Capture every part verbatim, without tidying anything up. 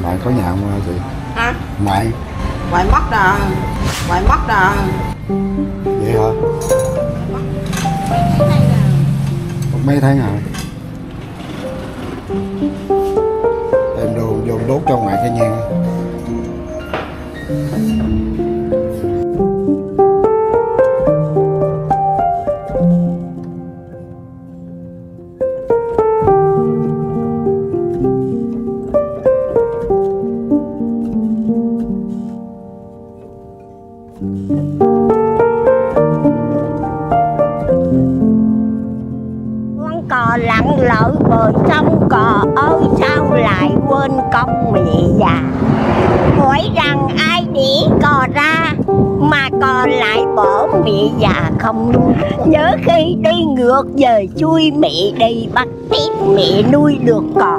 Ngoại có nhà không chị? Hả? Ngoại Ngoại mất rồi. Ngoại mất rồi. Vậy hả? Mất mấy tháng rồi. Em đồ vô đốt cho ngoại cái nhang. Con cò lặn lội bờ sông, cò ơi sao lại quên công mẹ già. Hỏi rằng ai đĩ cò ra mà cò lại bỏ mẹ già không nuôi. Nhớ khi đi ngược về chui mẹ đi bắt tiếp mẹ nuôi được cò.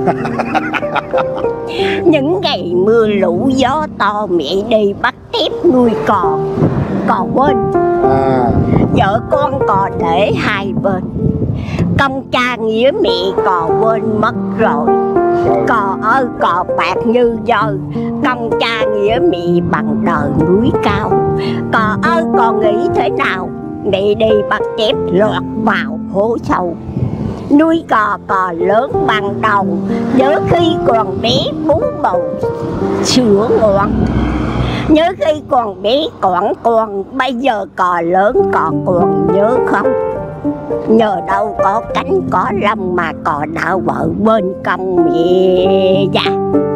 Những ngày mưa lũ gió to mẹ đi bắt tiếp nuôi cò. Cò quên À, vợ con cò để hai bên. Công cha nghĩa mẹ cò quên mất rồi. Cò ơi cò bạc như dơi, công cha nghĩa mẹ bằng đời núi cao. Cò ơi cò nghĩ thế nào, mẹ đi bắt chép lọt vào hố sâu. Nuôi cò cò lớn bằng đầu, nhớ khi còn bé bú bầu sữa ngon. Nhớ khi còn bé còn con, bây giờ cò lớn cò còn nhớ không? Nhờ đâu có cánh có lông mà cò đã vợ bên công mẹ già.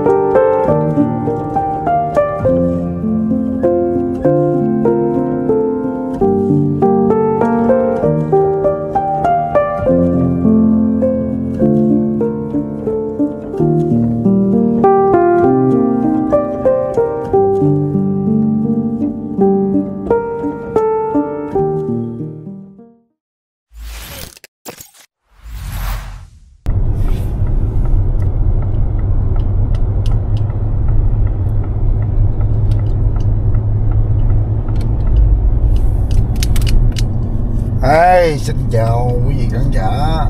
hey, xin chào quý vị khán giả.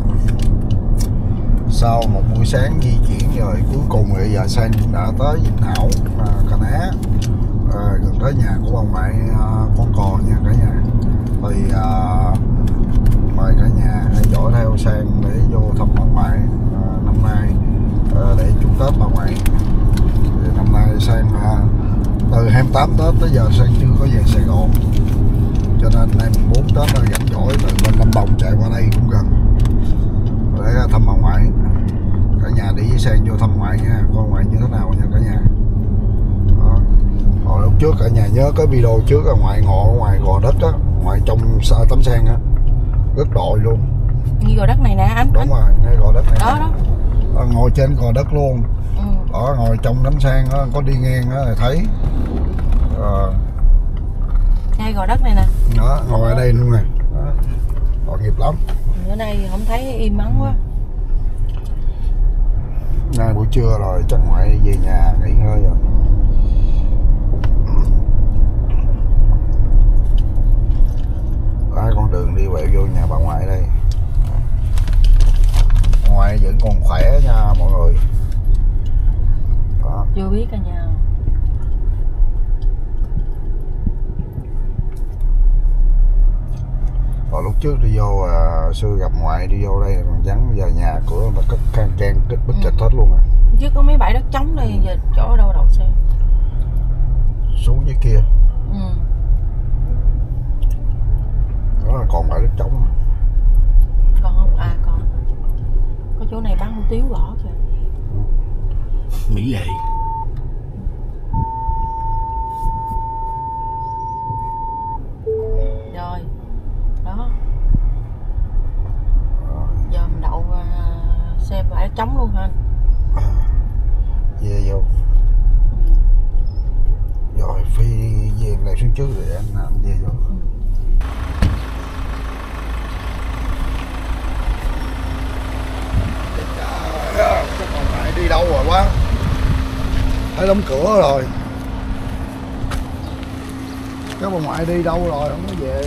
Sau một buổi sáng di chuyển rồi, cuối cùng bây giờ Sang đã tới Vĩnh Hảo, Cà Ná, à, gần tới nhà của ông ngoại à, con cò nha cả nhà. Thì à, mời cả nhà hãy dõi theo Sang để vô thăm ông ngoại à, năm nay, à, để chúc Tết bà ngoại. Thì năm nay Sang à, từ hai mươi tám Tết tới giờ Sang chưa có về Sài Gòn, cho nên nay mùng bốn Tết là rảnh rỗi từ bên Lâm Đồng chạy qua đây cũng gần để thăm ông ngoại. Cả nhà đi với Sang vô thăm ngoại nha, con ngoại như thế nào nha cả nhà. Đó. Hồi lúc trước cả nhà nhớ cái video trước là ngoại ngộ ở ngoài Gò Đất á, ngoại trong tấm sen á, rất đội luôn. Như Gò Đất này nè anh. Đúng rồi, ngay Gò Đất này. Đó đó. Đó, ngồi trên Gò Đất luôn. Ừ. Đó, ngồi trong tấm sen á, có đi ngang á là thấy. Ờ. Ngay Gò Đất này nè. Đó, ngồi ở đây luôn nè. Tội nghiệp lắm. Ở đây không thấy im ắng quá. Nay buổi trưa rồi chắc ngoại về nhà nghỉ ngơi rồi. Đó, con đường đi quẹo vô nhà bà ngoại đây. Ngoại vẫn còn khỏe nha mọi người. Đó. Chưa biết cả nhà. Hồi lúc trước đi vô à, xưa gặp ngoại đi vô đây còn vắng, giờ nhà cửa mà cất can can cất bích trịch hết luôn à. Chứ có mấy bãi đất trống đây, giờ chỗ đâu đậu xe. Xuống dưới kia. Ừ. Đó là còn bãi đất trống. Còn không? À còn. Có chỗ này bán hủ tiếu gõ kìa. Mỹ Lệ. Rồi. Đó. Giờ mình đậu uh, xe bãi đất trống luôn hả anh? Về vô. Rồi Phi về lại xuống trước rồi anh anh về vô. Ừ. Chắc còn lại đi đâu rồi quá. Thấy đóng cửa rồi. Các bà ngoại đi đâu rồi không có về.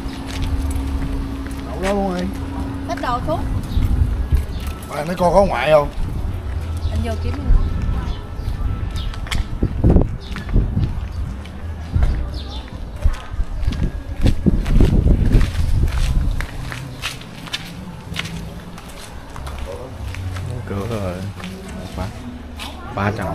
Đậu đó luôn đi. Xách đồ xuống. Bà nói con có ngoại không? Anh vô kiếm. ba trăm.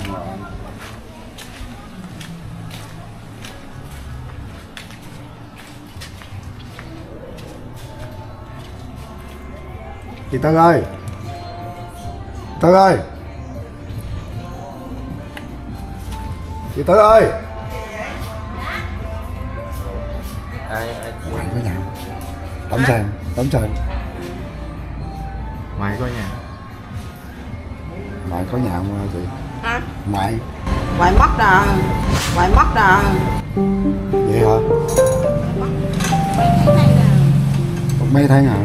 Chị Tân ơi, Tân ơi, chị Tân ơi. Ai, ai... Ngoài có nhà, đóng sàn, đóng sàn. Ngoài có nhà. Ngoài có nhà không chị? Hả? Ngoài. Ngoài mất rồi, ngoài mất rồi. Vậy hả? Một mấy tháng hả?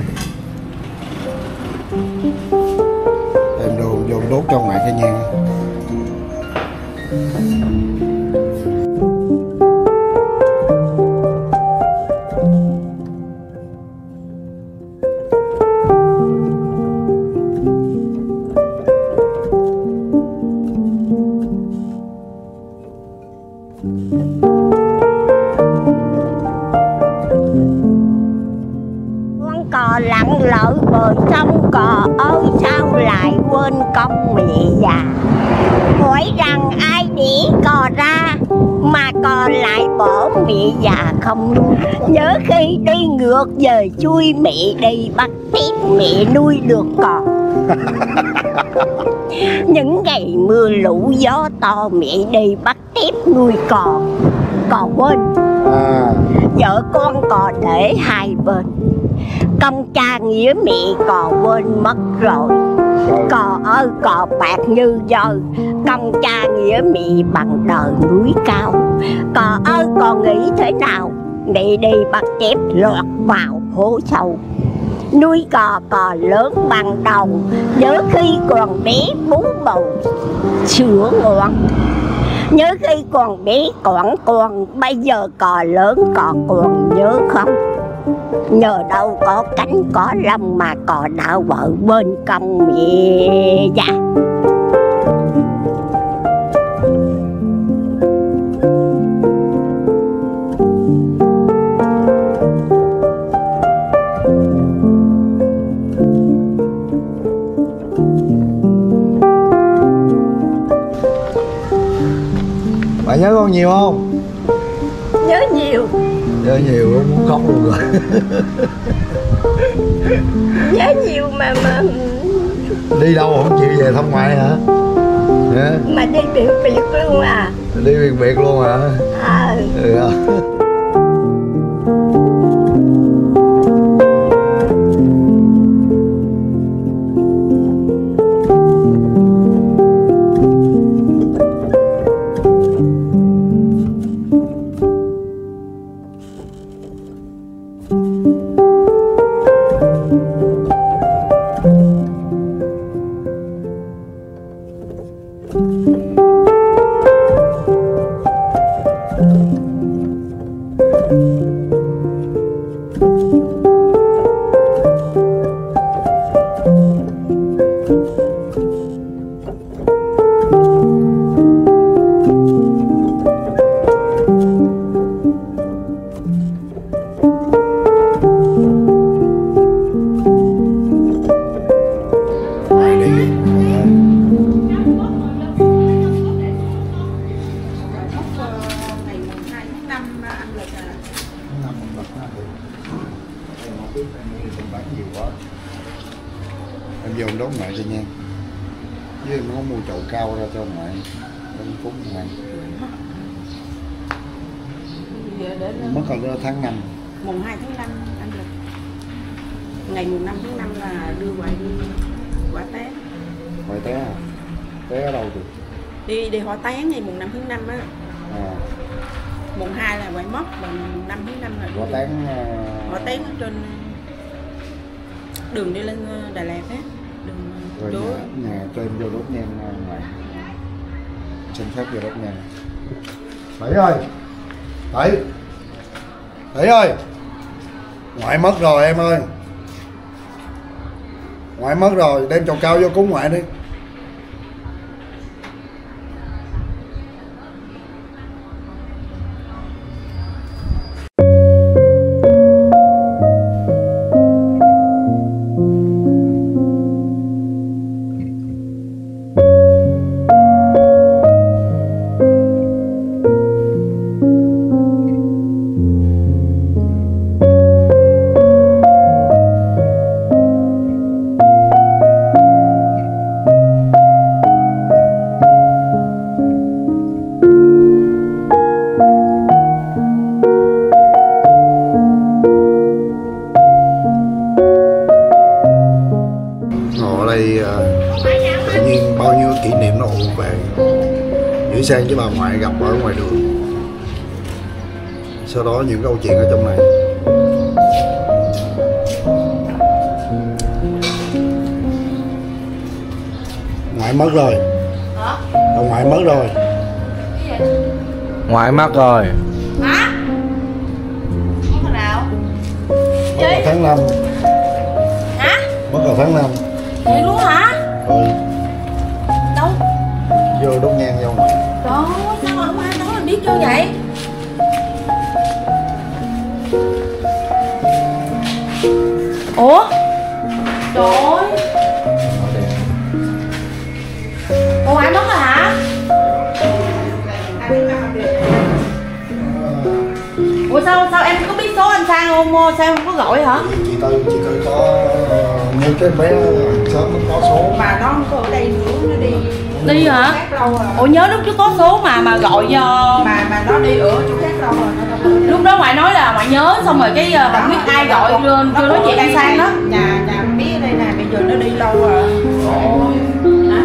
Em đồ vô đốt cho ngoại cái nhang. Con cò lặn lội bờ sông, cò ơi sao lại quên công mẹ già. Hỏi rằng ai đĩ cò ra mà cò lại bỏ mẹ già không nuôi. Nhớ khi đi ngược về chui mẹ đi bắt tiếp mẹ nuôi được cò. Những ngày mưa lũ gió to mẹ đi bắt tiếp nuôi cò. Cò quên À, vợ con cò để hai bên, công cha nghĩa mẹ cò quên mất rồi. Cò ơi cò bạc như dơi, công cha nghĩa mẹ bằng đời núi cao. Cò ơi cò nghĩ thế nào mẹ đi bắt chép lọt vào hố sâu. Nuôi cò cò lớn bằng đầu, nhớ khi còn bé bú bầu sữa ngon. Nhớ khi còn bé còn con, bây giờ cò lớn cò còn nhớ không? Nhờ đâu có cánh có lông mà cò đã vợ bên công mẹ già. bạn nhớ con nhiều không? Nhớ nhiều. Nhớ nhiều muốn khóc luôn rồi. Nhớ nhiều mà mà Đi đâu không chịu về thăm ngoại hả? Yeah. mà đi biệt biệt luôn à. Đi biệt biệt luôn hả? À. Ừ. Em vô em đón ngoại cho nha. Với em có mua chậu cao ra cho ngoại em cúng ngoại. Mất còn ra tháng năm. Mùng hai tháng năm âm lịch. Ngày mùng năm tháng năm là đưa ngoại đi quả tán. Ngoại té à? Té ở đâu được? Đi đi hỏa táng ngày mùng năm tháng năm á. À. Mùng hai là ngoại mất, và mùng năm tháng năm là đưa Hỏa táng uh... hỏa táng ở trên đường đi lên Đà Lạt á. Rồi Đường nhà, nhà cho em vô đốt nhang ngoại. Xin phép vô đốt nhang. Bảy ơi. Bảy. Bảy ơi. Ngoại mất rồi em ơi. Ngoại mất rồi, đem chậu cao vô cúng ngoại đi. Nghĩa Sang với bà ngoại gặp ở ngoài đường. Sau đó những câu chuyện ở trong này. Ngoại mất rồi. Hả? Bà ngoại mất rồi. Cái gì? Ngoại mất rồi. Hả? Mất hồi nào? Mất vào tháng năm. Hả? Mất vào tháng năm. Vậy luôn hả? Ừ. Đâu? Vô đốt nhang vô ngoại. Trời ơi, sao mà không ai nói mình biết chưa vậy? Ủa? Trời ơi. Ủa ai mất rồi hả? Ủa sao sao em có biết số anh Sang không? Sao không có gọi hả? Chị Tư, chị Tư có như cái bé sớm nó có số. Mà nó không có ở đây nữa, nó đi Đi hả? khác lâu rồi. Ủa nhớ lúc trước có số mà mà gọi cho Mà mà nó đi ở chỗ khác lâu rồi, nó đâu có đi. lúc đó ngoại nói là ngoại nhớ xong rồi cái uh, không biết ai gọi chưa chưa nói chuyện anh Sang đó. Nhà nhà biết ở đây nè, bây giờ nó đi lâu rồi. Ôi. Hả?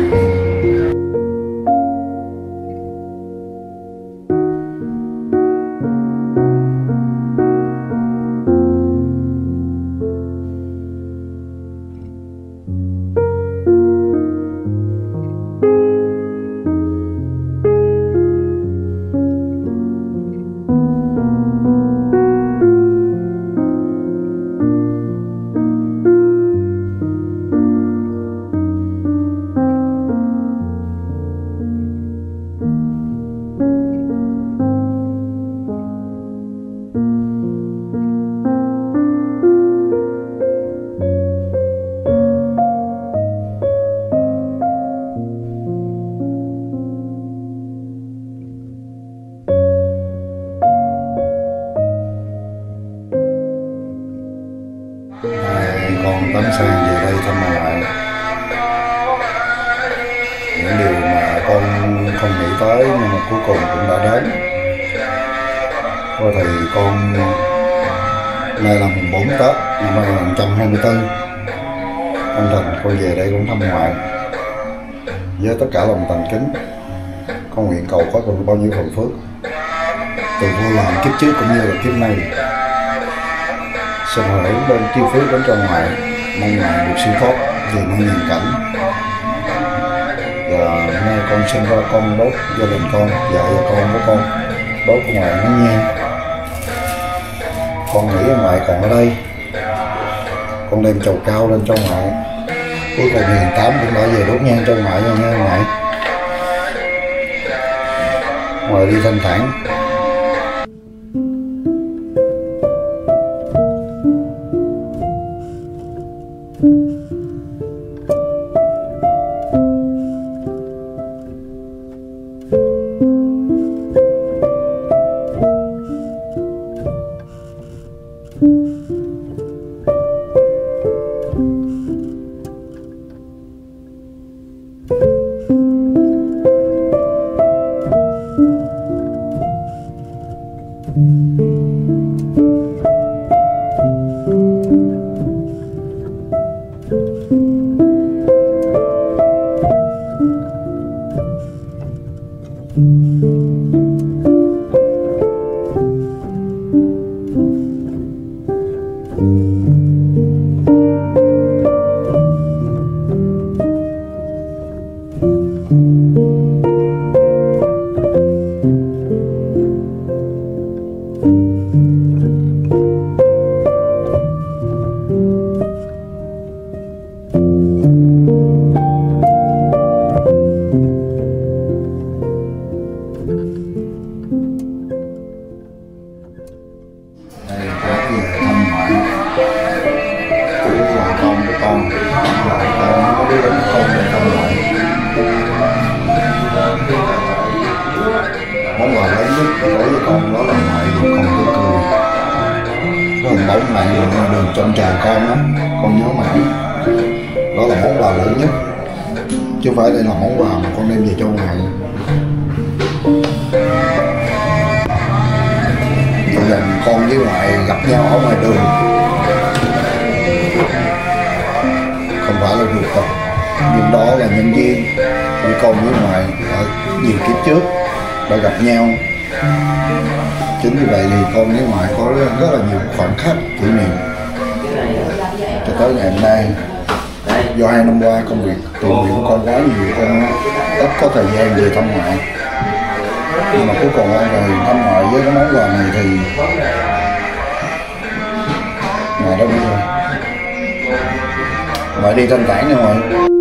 Này, con Tấm Sang về đây thăm bà ngoại. Những điều mà con không nghĩ tới nhưng mà cuối cùng cũng đã đến. Thôi thì con nay là mùng bốn Tết năm hai nghìn không trăm hai mươi tư. Anh Thành con về đây cũng thăm ngoại. Với tất cả lòng thành kính, con nguyện cầu có được bao nhiêu phần phước từ vô làm kiếp trước cũng như là kiếp này. Xin hồi hướng bên chiêu phước đến cho ngoại, mong ngoại được siêu thoát về nơi nhìn cảnh. Và nay con sinh ra con đốt gia đình con, vợ và con của con đốt của ngoại nó nhang. Con nghĩ ngoại còn ở đây, con đem chầu cao lên cho ngoại. Cuối cùng hiền tám cũng đã về đốt nhang cho ngoại rồi nha ngoại. Ngoại đi thanh thản. Món quà lớn nhất đối với con đó là ngoại con tươi cười. Có hình bóng mẹ đường, đường trong trà con á, con nhớ mãi. Đó là món quà lớn nhất, chứ không phải đây là món quà mà con đem về cho ngoại. Giờ là con với ngoại gặp nhau ở ngoài đường, không phải là ruột thịt, nhưng đó là nhân viên của con với ngoại ở nhiều kiếp trước đã gặp nhau. Chính vì vậy thì con với ngoại có rất là nhiều khoảnh khắc kỷ niệm cho tới ngày hôm nay. Do hai năm qua công việc tìm hiểu con quá nhiều, con ít có thời gian về thăm ngoại, nhưng mà cuối cùng con về thăm ngoại với cái món quà này thì ngoại đâu đi rồi, ngoại đi thanh thản nha ngoại.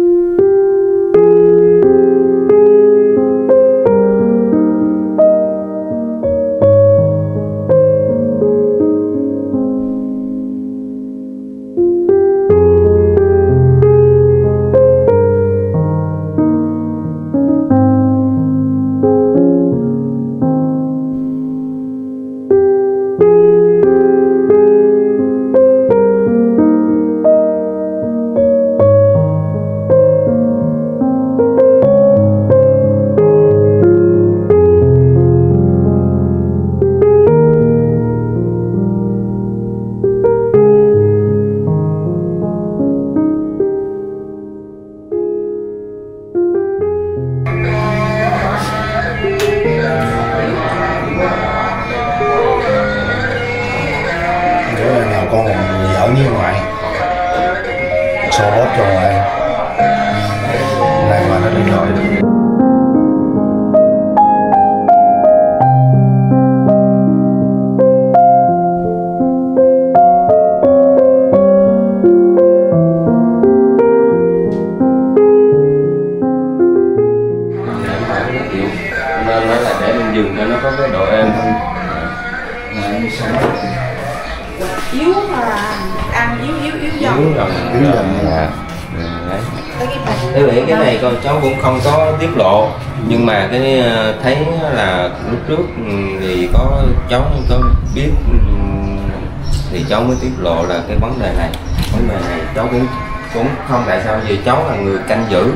Con là người giỏi như ngoại, so bóp cho ngoại, nay ngoại nó đi rồi. Nên nói là để mình dừng cho nó có cái độ êm hơn. Yếu mà ăn yếu yếu yếu dần. Yếu dần, Yếu dần là thế vậy cái này con cháu cũng không có tiết lộ, nhưng mà cái thấy là lúc trước thì có cháu có biết thì cháu mới tiết lộ là cái vấn đề này. Vấn đề này cháu cũng cũng không tại sao vì cháu là người canh giữ,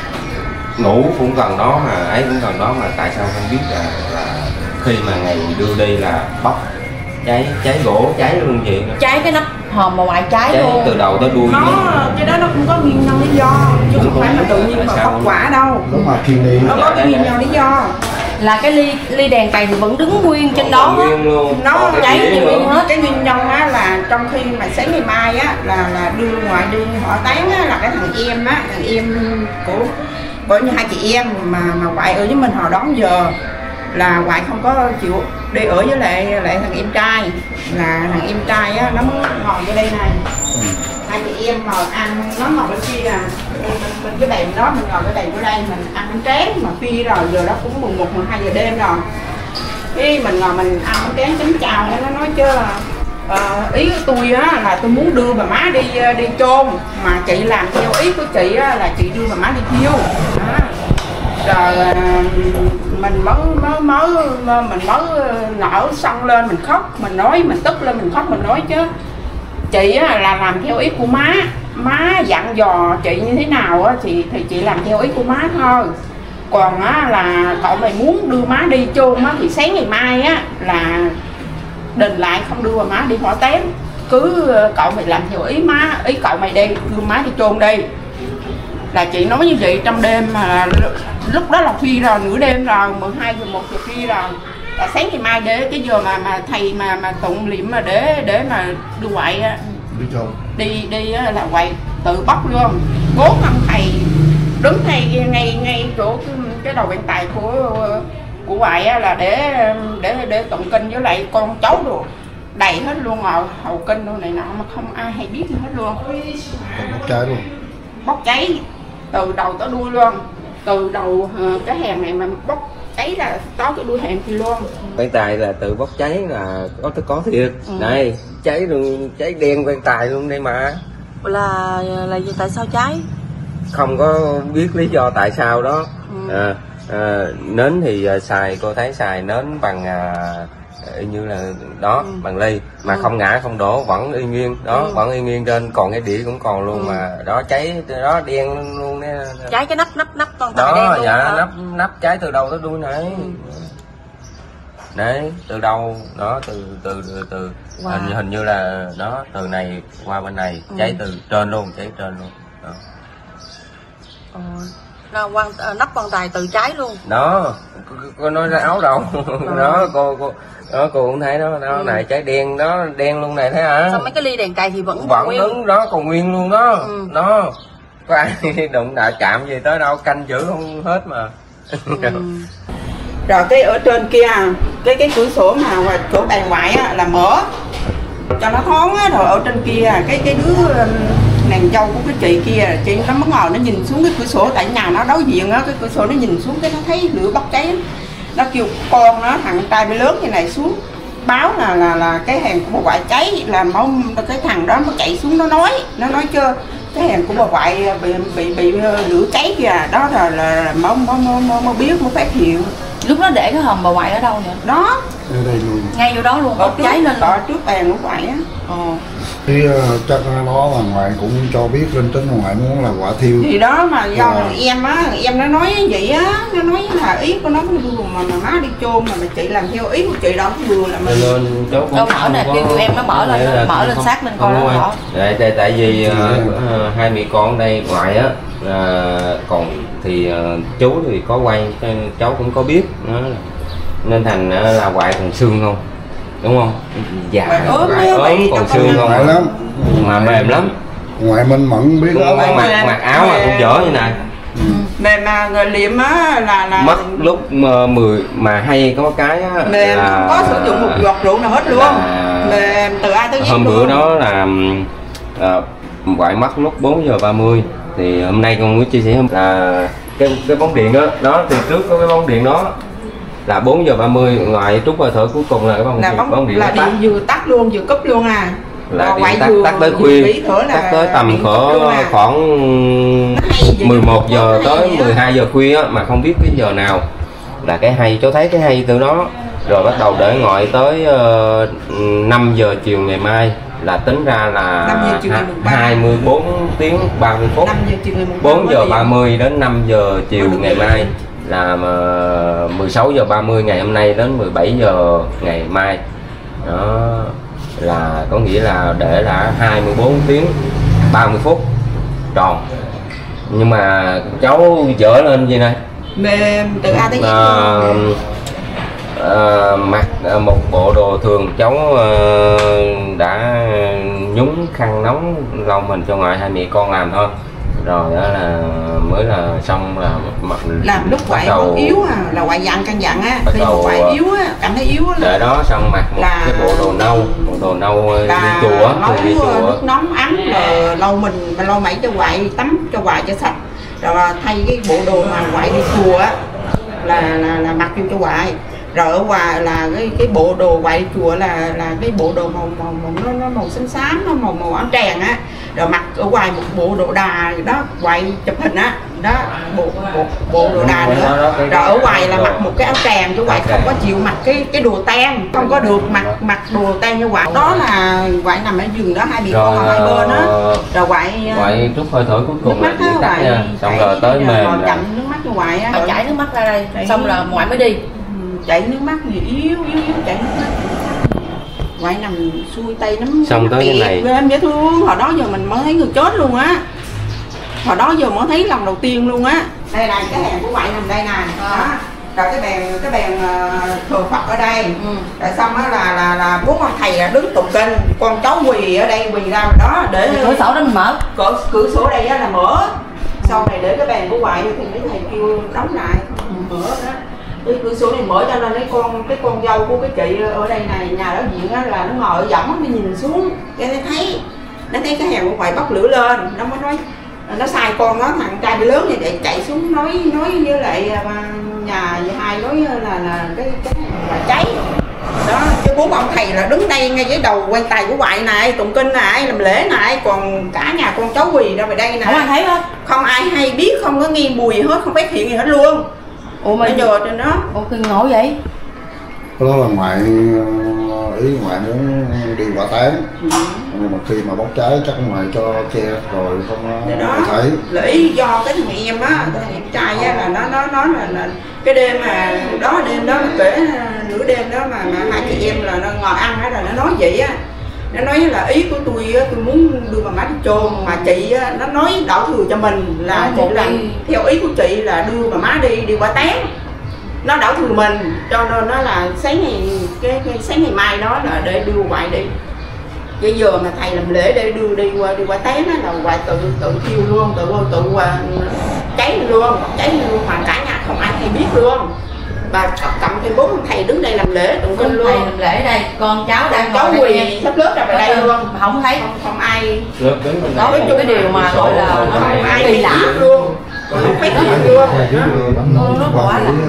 ngủ cũng gần đó mà ấy cũng gần đó mà tại sao không biết là, là khi mà ngày đưa đi là bóc cháy cháy gỗ cháy luôn vậy nữa. Cháy cái nắp hòm mà ngoại cháy, cháy luôn từ đầu tới đuôi. Nó cái đó nó cũng có nguyên nhân lý do chứ không phải là tự nhiên mà bóc quả đâu. Lúc mà khiên đi Nó có cái nguyên nhân lý do là cái ly ly đèn cày thì vẫn đứng nguyên trên đó. Nguyên luôn. Nó cháy thì nguyên hết. Cái nguyên nhân á là trong khi mà sáng ngày mai á là là đưa ngoại đưa họ tán á là cái thằng em á, thằng em của bởi như hai chị em mà mà ngoại ở với mình họ đón giờ là ngoại không có chịu đi ở với lại lại thằng em trai, là thằng em trai á nó ngồi vô đây này, ừ. Hai chị em ngồi ăn, nó ngồi bên kia à, mình, mình cái đèn đó mình ngồi cái đèn ở đây mình ăn bánh tráng mà phi rồi giờ đó cũng mười một mười hai giờ đêm rồi, cái mình ngồi mình ăn bánh tráng chấm chào nó nói chứ uh, ý của tôi á là tôi muốn đưa bà má đi đi chôn mà chị làm theo ý của chị á là chị đưa bà má đi thiêu đó. Rồi mình mới mới mới mình mới nở xông lên mình khóc, mình nói mình tức lên mình khóc mình nói chứ chị á, là làm theo ý của má, má dặn dò chị như thế nào á, thì thì chị làm theo ý của má thôi. Còn á, là cậu mày muốn đưa má đi chôn á, thì sáng ngày mai á là đình lại không đưa má đi hỏa táng, cứ cậu mày làm theo ý má, ý cậu mày đi đưa má đi chôn đi. Là chị nói như vậy trong đêm mà lúc đó là khuya rồi, nửa đêm rồi, mười hai giờ một giờ khuya rồi. Là sáng ngày mai để cái giờ mà mà thầy mà mà tụng niệm mà để để mà đưa ngoại đi chôn đi đi là ngoại tự bóc luôn. Bốn ông thầy đứng ngay ngay ngay chỗ cái, cái đầu bàn tay của của ngoại là để để để tụng kinh với lại con cháu đồ đầy hết luôn rồi, hầu kinh đâu này nọ mà không ai hay biết hết luôn. bốc cháy luôn, bốc cháy từ đầu tới đuôi luôn, từ đầu uh, cái hàng này mà bốc cháy là có cái đuôi hàng kia luôn. Quan tài là tự bốc cháy là có có thiệt. Ừ. Này cháy luôn, cháy đen quan tài luôn đây mà. Là là gì, tại sao cháy? Không có biết lý do tại sao đó. Ừ. À, à, nến thì à, xài cô thấy xài nến bằng à, như là đó, ừ. bằng ly mà ừ. không ngã không đổ vẫn y nguyên đó, ừ. vẫn y nguyên trên, còn cái đĩa cũng còn luôn. Ừ. Mà đó cháy đó đen luôn, luôn đấy. Cháy cái nắp nắp nắp con tài đó, đen luôn. Dạ hả? nắp nắp cháy từ đầu tới đuôi này. Ừ. Đấy, từ đầu đó, từ từ từ, từ. Wow. hình, hình như là đó, từ này qua bên này. Ừ. Cháy từ trên luôn, cháy trên luôn đó. Ờ, nó quan nắp quan tài từ trái luôn. Đó, cô nói ra áo đâu. Đó cô cô đó cô cũng thấy đó, đó ừ. Này trái đen đó, đen luôn này thấy hả? Sao mấy cái ly đèn cày thì vẫn vẫn nguyên. đứng đó còn nguyên luôn đó. Ừ. Đó. Có ai đụng đại chạm gì tới đâu, canh giữ không hết mà. Ừ. Rồi cái ở trên kia cái cái cửa sổ mà ngoài chỗ bàn ngoại á là mở cho nó thoáng á, rồi ở trên kia cái cái đứa nàng dâu của cái chị kia, chị nó mới ngồi nó nhìn xuống cái cửa sổ, tại nhà nó đối diện á, cái cửa sổ nó nhìn xuống cái nó thấy lửa bốc cháy, nó kêu con nó thằng trai mới lớn như này xuống báo là là là cái hàng của bà ngoại cháy, là máu cái thằng đó nó chạy xuống nó nói nó nói chưa cái hàng của bà ngoại bị bị bị lửa cháy kìa, đó là là máu máu máu máu biết mới phát hiện. Lúc đó để cái hòm bà ngoại ở đâu vậy? Đó ở đây luôn, ngay vô đó luôn, bốc cháy lên ở trước bàn của ngoại á. Ờ. Thì uh, chắc nó là ngoại cũng cho biết linh tính ngoại muốn là quả thiêu thì đó mà do à. em á, em nó nói vậy á, nó nói là ý của nó cũng vừa mà, mà má đi chôn mà, mà chị làm theo ý của chị đâu có vừa là mình lên cháu cũng đâu mở nè, kêu tụi em nó mở lên, nó mở lên xác lên coi nó mở. Tại, tại, tại vì uh, uh, hai mẹ con ở đây ngoại á uh, còn thì uh, chú thì có quay cháu cũng có biết đó, nên thành uh, là ngoại còn xương không đúng không, dạ ốm còn xương không lắm mà mềm lắm, ngoại minh mẫn biết đó, mặc mặc áo mà cũng dở như này. Ừ. Mềm mà người liệm á là là mất lúc mà mười mà hay có cái á mềm là... không có sử dụng một giọt rượu nào hết luôn là... mềm từ A tới Z. Hôm bữa đó là uh, ngoại mất lúc bốn giờ ba mươi thì hôm nay con muốn chia sẻ là cái cái bóng điện đó đó thì trước có cái bóng điện đó là bốn giờ ba mươi ngoại trút hơi thở cuối cùng là cái bóng, là bóng, bóng điện là điện vừa tắt luôn vừa cúp luôn à, là điện tắt, vừa, tắt tới khuya, tắt tới tầm cỡ à. khoảng mười một giờ tới mười hai giờ khuya á, mà không biết cái giờ nào là cái hay, cháu thấy cái hay từ đó rồi bắt đầu để ngoại tới uh, năm giờ chiều ngày mai là tính ra là hai mươi bốn tiếng ba mươi phút, bốn giờ ba mươi đến năm giờ chiều ngày mai là mười sáu giờ ba mươi ngày hôm nay đến mười bảy giờ ngày mai, đó là có nghĩa là để là hai mươi bốn tiếng ba mươi phút tròn, nhưng mà cháu dở lên gì này mềm từ A tới Z à, à, mặc một bộ đồ thường cháu à, đã nhúng khăn nóng lau mình cho ngoại hai mẹ con làm thôi, rồi đó là mới là xong là mặt làm lúc ngoại đầu... yếu à, là ngoại dặn căn dặn á, khi ngoại yếu á, cảm thấy yếu á để đó xong mặc một là... cái bộ đồ nâu, bộ đồ nâu đi chùa nấu đi chùa nước nóng ấm rồi lau mình và lau mẩy cho ngoại tắm cho ngoại cho sạch, rồi thay cái bộ đồ mà ngoại đi chùa á là là là mặc vô cho ngoại, rồi ở ngoài là cái cái bộ đồ ngoại đi chùa là là cái bộ đồ màu màu, màu nó nó màu xám xám, nó màu màu áo tràng á, rồi mặc ở ngoài một bộ đồ đà đó ngoại chụp hình á đó, bộ bộ, bộ đồ đà nữa, rồi ở ngoài là mặc một cái áo tràng cho ngoại không có chịu mặc cái cái đồ tang, không có được mặc mặc đồ tang như ngoại, đó là ngoại nằm ở giường đó hai bị con ở hai bên đó, rồi ngoại ngoại trút hơi thở cuối cùng là điện tắt nha, xong rồi tới mềm là chậm nước mắt cho ngoại á, chảy nước mắt ra đây chảy... xong là ngoại mới đi, chảy nước mắt thì yếu yếu yếu chảy nước mắt, ngoại nằm xuôi tay nắm xong tới cái này em dễ thương, hồi đó giờ mình mới thấy người chết luôn á, hồi đó giờ mới thấy lần đầu tiên luôn á, đây này cái hàng của ngoại nằm đây nè, đó rồi cái bàn cái bàn uh, thờ Phật ở đây, ừ. Rồi xong á là là là bốn ông thầy là đứng tụng kinh, con cháu quỳ ở đây quỳ ra đó để cửa sổ đó mình mở, cửa cửa sổ đây á là mở, sau này để cái bàn của ngoại thì mấy thầy kêu đóng lại, ừ. Mở đó. Cái cửa sổ này mở cho nên cái con cái con dâu của cái chị ở đây này nhà đối diện á là nó ngồi ở võng nó nhìn xuống cái nó thấy nó thấy cái hàng của ngoại bốc lửa lên, nó mới nói nó sai con nó, thằng trai bị lớn như vậy chạy xuống nói nói với lại nhà hai nói là là cái cái là cháy đó, chứ bốn ông thầy là đứng đây ngay dưới đầu quan tài của ngoại này tụng kinh này làm lễ này, còn cả nhà con cháu quỳ ra về đây nè, không ai thấy hết, không ai hay biết, không có nghi mùi gì hết, không phát hiện gì hết luôn. Ủa mà giờ trên đó ủa kinh ngộ vậy, đó là ngoại ý ngoại muốn đi hỏa táng, ừ. Nhưng mà khi mà bốc cháy chắc ngoại cho che rồi không thấy. Là ý do cái thằng em á, cái thằng em trai á là nó nó nói là, là cái đêm mà đó đêm đó kể nửa đêm đó mà, mà hai chị em là nó ngồi ăn á là nó nói vậy á, Nó nói là ý của tôi á, tôi muốn đưa bà má đi chôn, mà chị á, nó nói đổ thừa cho mình là chị làm theo ý của chị là đưa bà má đi đi qua táng, nó đổ thừa mình, cho nên nó là sáng ngày cái, cái sáng ngày mai đó là để đưa hoài đi. Bây giờ mà thầy làm lễ để đưa đi qua đi qua táng á là hoài tự tự thiêu luôn, tự tự uh, cháy luôn, cháy luôn mà cả nhà không ai hay biết luôn. Và cầm thêm bốn ông thầy đứng đây làm lễ tụng kinh luôn. Thầy làm lễ đây, con cháu đang cháu quỳ sắp lớp ra vào đây luôn, mà không thấy không, không ai lớp đứng bên có đây. cái điều mà gọi là nó không ai kỳ lạ luôn, không biết gì luôn. Nó quá là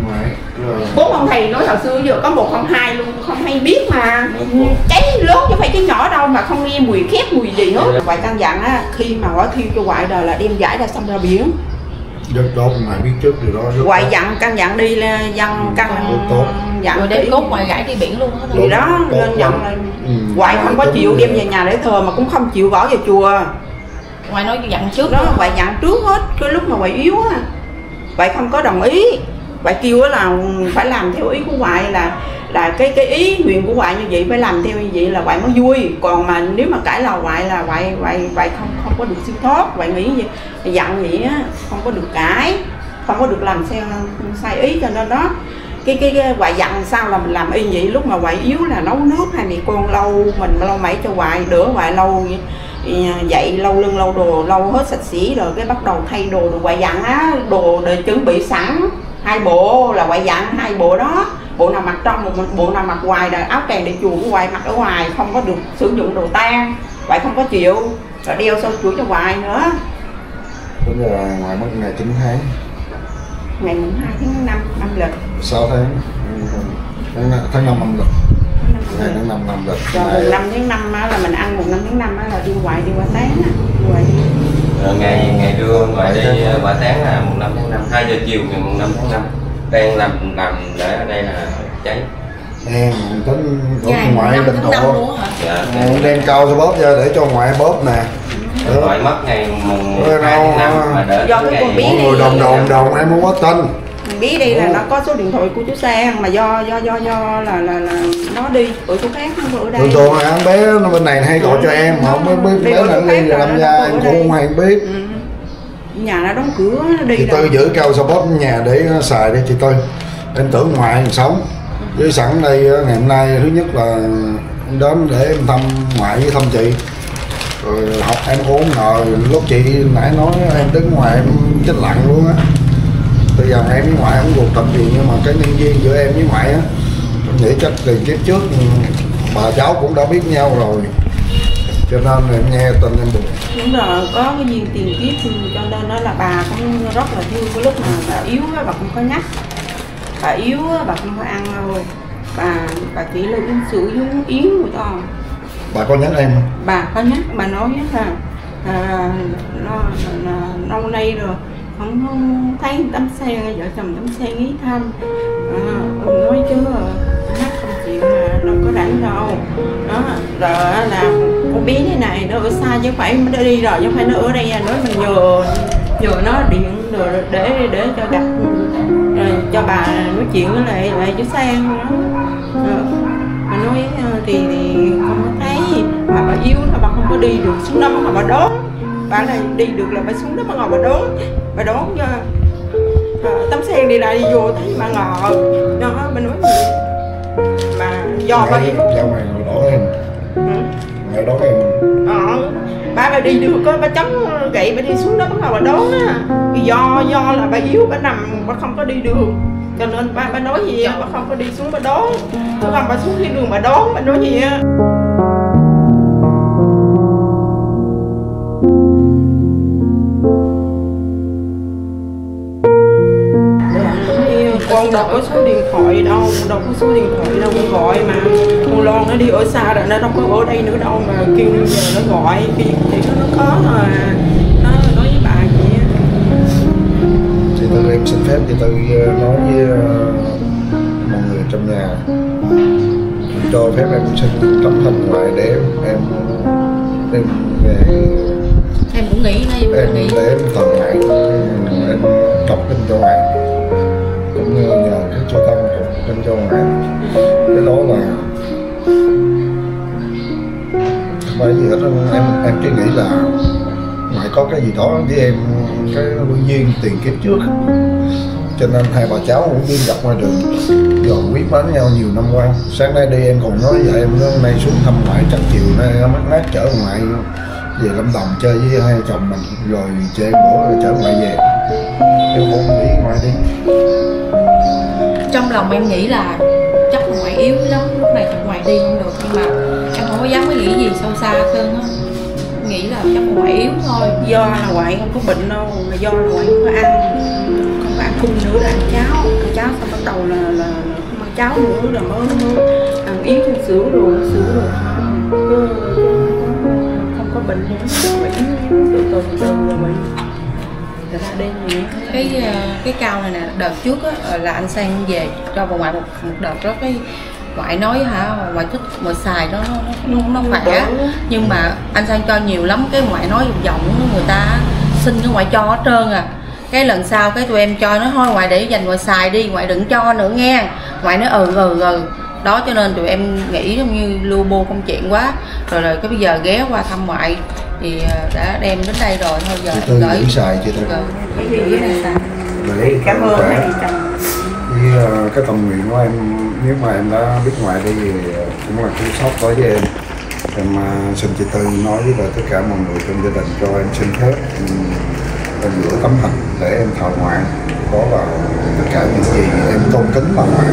Bốn ông thầy nói hồi xưa giờ có một không hai luôn, không hay biết mà cháy lớn chứ phải cháy nhỏ đâu mà không nghe mùi khét mùi gì hết. Hoài căn dặn á, khi mà gói thiêu cho Hoài đời là đem giải ra xong ra biển. Rất tốt, Ngoại biết trước điều đó. Hoài dặn căn dặn đi là dân căn dặn rồi đem cốt Hoài gãy đi biển luôn hết. Thì đó nên dặn là Hoài không có chịu đem về nhà để thờ mà cũng không chịu bỏ vào chùa. Hoài nói dặn trước đó, Hoài dặn trước hết cái lúc mà Hoài yếu á, Hoài không có đồng ý. Hoài kêu là phải làm theo ý của Hoài, là là cái cái ý nguyện của Hoài như vậy, phải làm theo như vậy là Hoài mới vui. Còn mà nếu mà cãi lời Hoài là Hoài Hoài Hoài không không có được siêu thoát. Hoài nghĩ gì dặn vậy á, không có được cãi, không có được làm theo sai ý, cho nên đó cái cái, cái Hoài dặn sao là mình làm y vậy. Lúc mà Hoài yếu là nấu nước hai mẹ con lâu mình lâu mẩy cho Hoài, đỡ Hoài lâu dậy lâu lưng lâu đồ lâu hết sạch sẽ rồi cái bắt đầu thay đồ. Đồ Hoài dặn á, đồ để chuẩn bị sẵn hai bộ là Hoài dặn hai bộ đó, bộ nào mặc trong, một bộ nào mặc ngoài, là áo kèn để chùa của Hoài mặc ở ngoài, không có được sử dụng đồ tang, Hoài không có chịu, rồi đeo sau chuỗi cho Hoài nữa. Đúng rồi, Ngoại mất ngày chín tháng, ngày mùng hai tháng năm âm lịch, sáu tháng tháng năm âm lịch, ngày tháng năm âm lịch. rồi mùng năm tháng năm là mình ăn, mùng năm tháng năm là đi Hoài đi qua táng á, Hoài đi. Rồi ngày ngày đưa Ngoại đi quả táng là mùng năm tháng năm, hai giờ chiều ngày mùng năm tháng năm, đang làm làm để ở đây là cháy. Em tính của Ngoại định độ Dạ, đem cao cho bóp ra để cho Ngoại bóp nè. Ngoại mất ngày mùng hai tháng năm mà đợi do cái con bí mọi người đồng đồng đồng em không có tin. Bí đi là nó có số điện thoại của chú Sang, mà do do do do là là, là nó đi ở chỗ khác, không ở đây. Thường thường là anh bé nó bên này hay gọi cho em mà không biết bé là đi rồi làm ra em cũng không hay biết. Ừ. Nhà nó đóng cửa nó đi. Chị Tư giữ cao sao bóp nhà để xài đi chị Tư. Em tưởng Ngoại sống. Với sẵn đây ngày hôm nay thứ nhất là em đến để em thăm Ngoại với thăm chị. Rồi học em uống ngồi lúc chị nãy nói em đứng ngoài em chết lặng luôn á. Bây giờ em với Ngoại không cuộc tập gì, nhưng mà cái nhân viên giữa em với Ngoại á, em nghĩ chắc từ kiếp trước bà cháu cũng đã biết nhau rồi, cho nên em nghe tin em buồn. Đúng rồi, có cái duyên tiền kiếp cho nên đó là bà cũng rất là thương. Cái lúc mà bà yếu á, bà cũng có nhắc, bà yếu á, bà không có ăn đâu, bà bà chỉ là uống sữa với uống yến của con. Bà có nhắc em không? Bà có nhắc, bà nói là à, nó lâu nay rồi không, không thấy Tấm Sen, vợ chồng Tấm Sen ý thăm, à, nói chứ hát không chịu mà đâu có rảnh đâu đó. Rồi là con bé thế này nó ở xa chứ phải nó đi rồi, chứ phải nó ở đây, nói mình nhờ nhờ nó điện rồi để để cho gặp, rồi cho bà nói chuyện với lại lại chú Sang đó. Rồi, mà nói thì, thì không có thấy, mà bà yếu là bà không có đi được xuống đó mà bà đón, bà này đi được là bà xuống đó bà ngồi bà đón, bà đón cho à, Tấm Sen đi lại đi vô thấy bà ngồi đó, bà nói gì mà do bà yếu. Do mày ngồi đổ em, ừ. Ngồi đổ em. Ờ, bà bà đi được có bà chống gậy bà đi xuống đó bà ngồi bà đón á, do do là bà yếu, bà nằm bà không có đi được, cho nên bà bà nói gì bà không có đi xuống bà đón, không bà xuống thiên đường bà đón, bà nói gì á. Con đâu có số điện thoại đâu, đâu có số điện thoại đâu con gọi mà con Loan nó đi ở xa rồi, nó đâu có ở đây nữa đâu mà kêu giờ nó gọi, khi thì nó có mà nó nói với bà vậy. Chị Tư em xin phép chị Tư nói với mọi người trong nhà, cho phép em xin tấm hình Ngoại để em em em về. Em cũng nghĩ nó em nghĩ để em thần Ngoại, em đọc kinh cho Ngoại, cũng như nhờ cái cho tâm đọc kinh cho Ngoại. Cái đó là hết á. em em chỉ nghĩ là ngoại có cái gì đó với em, cái duyên tiền kiếp trước, cho nên hai bà cháu cũng đi gặp ngoài đường rồi quý mến nhau nhiều năm qua. Sáng nay đi em còn nói với em nó nay xuống thăm ngoại, chắc chiều nay nó mất mát chở ngoại về Lâm Đồng chơi với hai chồng mình, rồi chơi bữa rồi chở ngoại về. Em không nghĩ ngoại đi. Trong lòng em nghĩ là chắc là ngoại yếu lắm, lúc này thì ngoại đi không được, nhưng mà em không có dám có nghĩ gì sâu xa hơn á. Nghĩ là chắc là ngoại yếu thôi. Do là ngoại không có bệnh đâu, mà do là ngoại không có ăn, không có ăn cung nữa là ăn cháo, ăn cháo xong bắt đầu là là không ăn cháo nữa là mới mới ăn yến sữa đồ sữa đồ không có bệnh nữa, bệnh từ từ từ rồi bệnh là ra đêm nữa. Cái cái cao này nè, đợt trước á là anh Sang về cho bà ngoại một, một đợt đó, cái ngoại nói hả ngoại thích mà xài nó nó nó, nó khỏe, nhưng mà anh Sang cho nhiều lắm, cái ngoại nói giọng giọng người ta xin cái ngoại cho hết trơn à. Cái lần sau cái tụi em cho nó thôi ngoại để dành ngoại xài đi, ngoại đừng cho nữa nghe. Ngoại nói ừ ừ ừ đó, cho nên tụi em nghĩ giống như lưu bô công chuyện quá rồi, rồi cái bây giờ ghé qua thăm ngoại thì đã đem đến đây rồi, thôi giờ chị Tư giữ xài chị Tư. Để cảm ơn hai vợ chồng. Với uh, cái tâm nguyện của em, nếu mà em đã biết ngoại đi thì cũng là cứu sót đối với em. Em uh, xin chị Tư nói với tất cả mọi người trong gia đình cho em xin phép um, em gửi tấm hình để em thờ ngoại, có vào tất cả những gì em tôn kính bà ngoại.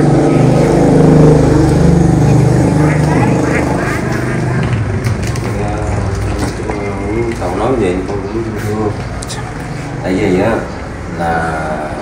Cậu nói gì con cũng thương, tại vì á là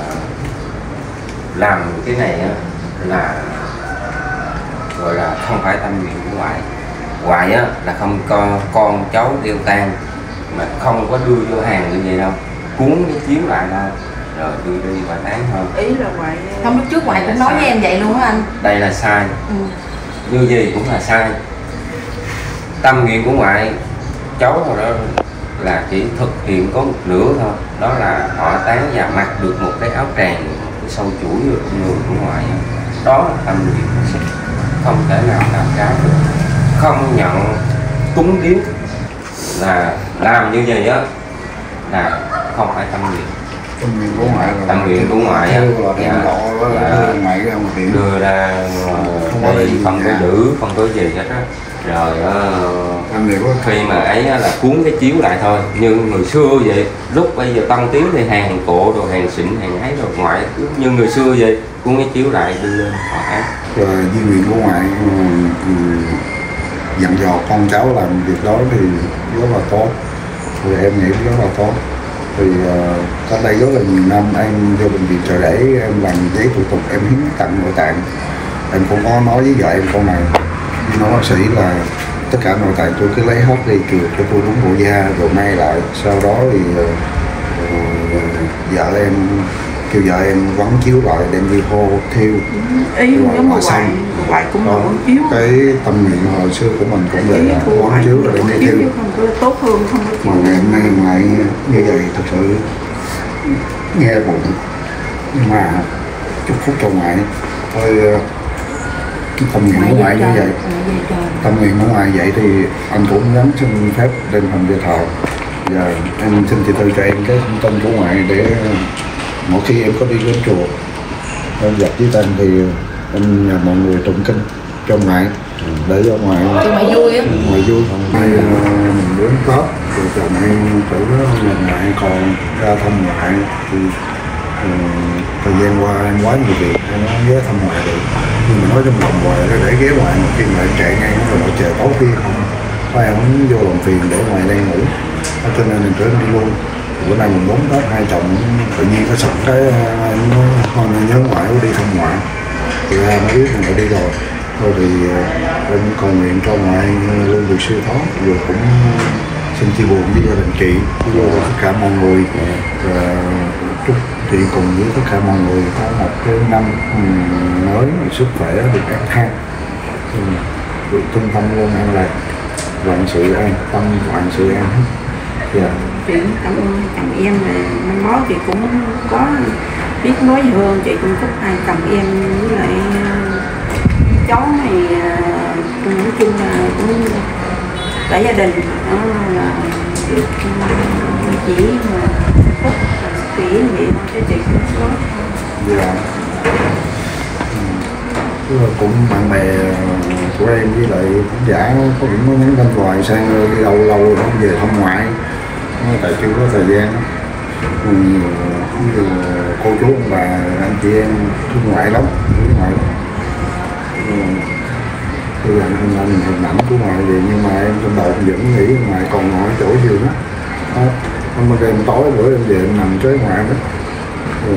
làm cái này á là gọi là không phải tâm nguyện của ngoại. Ngoại á là không có con cháu đeo tang mà không có đưa vô hàng như vậy đâu, cuốn cái chiếu lại đâu rồi đưa đi quả tán thôi. Ý là ngoại không, lúc trước ngoại cũng nói với em vậy luôn á anh. Đây là sai, ừ. như gì cũng là sai. Tâm nguyện của ngoại cháu rồi đó là chỉ thực hiện có một nửa thôi, đó là họ tán và mặc được một cái áo tràng, một cái sâu chuỗi người của ngoại. Đó là tâm nguyện, không thể nào làm trái được. Không nhận cúng điếu là làm như vậy á là không phải tâm nguyện. Tâm nguyện của ngoại là tâm nguyện của ngoại á là ngoại ra một tiền đưa ra không có gì, không có giữ, không có gì hết á. Rồi uh, khi mà ấy là cuốn cái chiếu lại thôi, như người xưa vậy. Lúc bây giờ tân tiến thì hàng cổ rồi hàng xịn hàng ấy rồi, ngoại như người xưa vậy, cuốn cái chiếu lại đưa lên họ án. Rồi di nguyện của ngoại dặn dò con cháu làm việc đó thì rất là tốt, thì em nghĩ rất là tốt. Thì uh, cách đây rất là nhiều năm em vô bệnh viện Chợ Rẫy, em làm giấy thủ tục em hiến tặng nội tạng, em cũng có nói với vợ em câu này, nói bác sĩ là tất cả nội tạng tôi cứ lấy hết đi, chừa cho tôi đúng bộ da rồi may lại. Sau đó thì uh, vợ em kêu vợ em quấn chiếu lại đem đi hô thiêu. Ý giống mà ngoại ngoại cũng là quấn chiếu. Cái tâm nguyện hồi xưa của mình cũng vậy, quấn chiếu rồi đem đi thiêu. Không có tốt hơn, không có mà ngày hôm nay ngoại như vậy thật sự nghe buồn, nhưng mà chúc phúc cho ngoại thôi. Cái tâm nguyện của ngoại như vậy, tâm nguyện của ngoại vậy thì anh cũng dám xin phép đem hình về thờ. Giờ em xin chị Tư cho em cái thông tin của ngoại để mỗi khi em có đi đến chùa em gặp với tên thì em nhờ mọi người tụng kinh cho ngoại, để cho ngoại cho ngoại vui á, ngoại vui. Nay mình đến Tết rồi chồng em tự đó lần ngoại còn ra thăm ngoại thì uh, thời gian qua em quá nhiều việc em nói ghé thăm ngoại được, nhưng mà nói trong lòng hoài là để ghé ngoại một khi mà em chạy ngay rồi ngoại chờ tối kia không phải em không vô làm phiền để ngoại đang ngủ, cho nên em trở em đi luôn. Bữa nay mình bốn Tết hai chồng tự nhiên có sẵn cái em nói thôi nhớ ngoại đi thăm ngoại thì ra mới biết ngoại đi rồi. Thôi thì em cầu nguyện cho ngoại luôn được siêu thoát, rồi cũng xin chia buồn với gia đình chị, với tất cả mọi người, và chúc chị cùng với tất cả mọi người có một cái năm mới sức khỏe được an khang, được tinh thần luôn an lạc, vạn sự an tâm, vạn sự an hết. Yeah. Chị cảm ơn chồng em, là năm đó chị cũng có biết nói gì hơn, chị cũng chúc hai chồng em với lại cháu này nói chung là cũng cả gia đình đó là được chỉ mà thích kỹ vậy cái chị cũng nói. Dạ. Ừ. Cũng bạn bè của em với lại khán giả có cũng có nhắn tin hoài sang đi đâu lâu rồi không về thăm ngoại, tại chưa có thời gian. Ừ. Cô chú ông bà anh chị em thương ngoại lắm, thương ngoại. Ừ. Tôi là hình ảnh hình ảnh của ngoại vậy nhưng mà em trong đầu vẫn nghĩ ngoại còn ngồi chỗ giường á. Hôm nay đêm tối bữa em về em nằm kế ngoại đó. Ừ.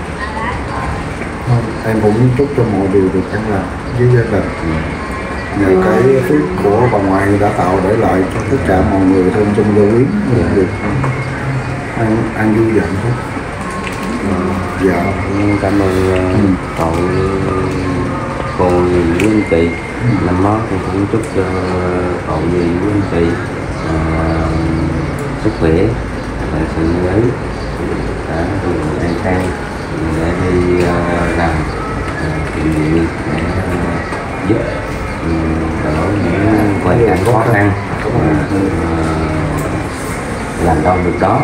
Em cũng chúc cho mọi điều được an lành với gia đình. Nhờ cái phước của bà ngoại đã tạo để lại cho tất cả mọi người thân trong gia quyến được ăn, ăn vui vẻ hết. Dạ. Cảm ơn uh, cậu cô dì với anh chị. Năm đó tôi cũng chúc cho cậu dì với anh chị uh, sức khỏe và sự ấy cả an khang để đi uh, làm thiện uh, nguyện để uh, giúp đỡ um, những hoàn cảnh khó khăn uh, làm đâu được đó.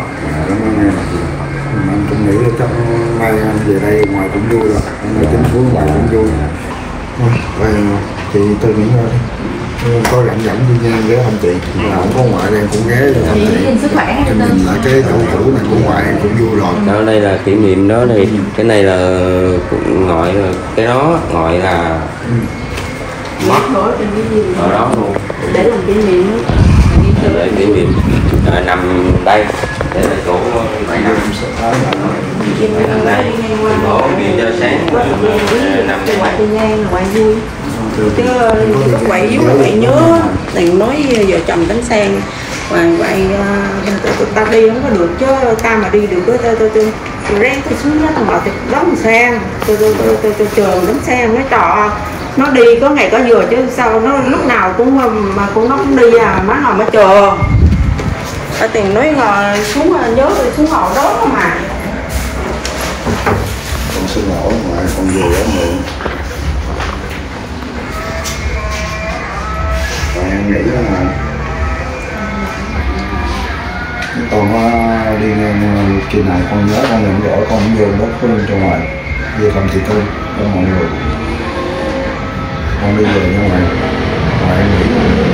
Anh cũng nghĩ là chắc nay anh về đây ngoài cũng vui rồi, ngày chính phủ ngoài cũng vui. Rồi chị tôi nghĩ thôi, có rảnh rảnh đi ngang ghé thăm chị, mà không có ngoại đây cũng ghé thăm chị. Em nhìn lại cái chỗ cũ này của ngoại cũng vui rồi. Đó đây là kỷ niệm đó này, cái này là ngoại cái đó ngoại là mất ở đó luôn. Để làm kỷ niệm. Để kỷ niệm à, nằm đây để là chỗ bảy năm bảy năm đây ngủ đi cho sáng nằm đây ngoại ngang ngoại vui chứ có quậy yếu là quậy nhớ tiền nói vợ chồng đánh sang và vậy ta đi không có được chứ ta mà đi được tôi tôi tôi tôi ráng tôi xuống đó thằng bảo thì đóng sang tôi tôi tôi tôi tôi chờ đánh sang nó trọ nó đi có ngày có vừa chứ sao nó lúc nào cũng mà cũng nó cũng đi à má nào mà chờ ta tiền nói là xuống nhớ tôi xuống họ đó mà Con xin lỗi ngoại con về đó mượn. Và em nghĩ là con có đi ngang kỳ nào con nhớ con nhận rõ con vô đất phương cho ngoại về thăm chị Thư cho mọi người. Con đi về cho ngoại ngoại em nghĩ là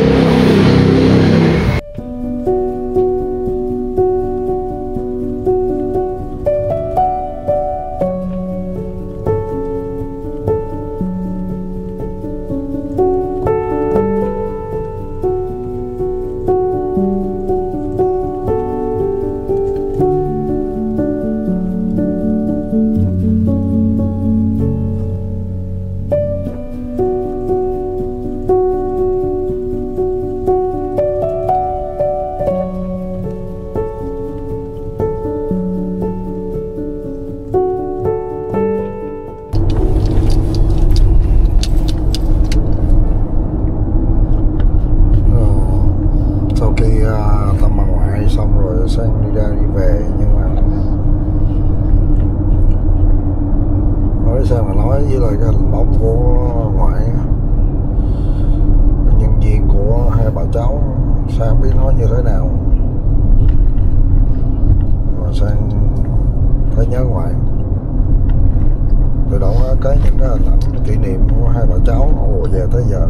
sang đi ra đi về, nhưng mà nói sao mà nói với lại cái hành động của ngoại nhân viên của hai bà cháu, Sang biết nói như thế nào mà Sang thấy nhớ ngoại. Từ đó cái những cái hình ảnh kỷ niệm của hai bà cháu ồ về tới giờ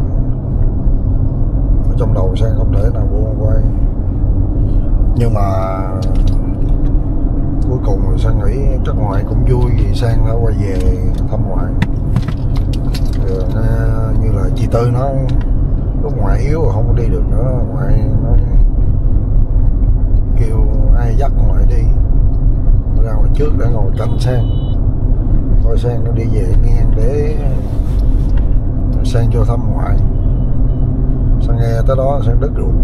ở trong đầu Sang không thể nào buông quay. Nhưng mà cuối cùng Sang nghĩ chắc ngoại cũng vui vì Sang đã quay về thăm ngoại. Rồi như là chị Tư nói lúc ngoại yếu rồi không có đi được nữa, ngoại nói kêu ai dắt ngoại đi ra ngoài trước để ngồi cạnh Sang, coi Sang nó đi về ngang để Sang cho thăm ngoại. Sang nghe tới đó Sang đứt ruột.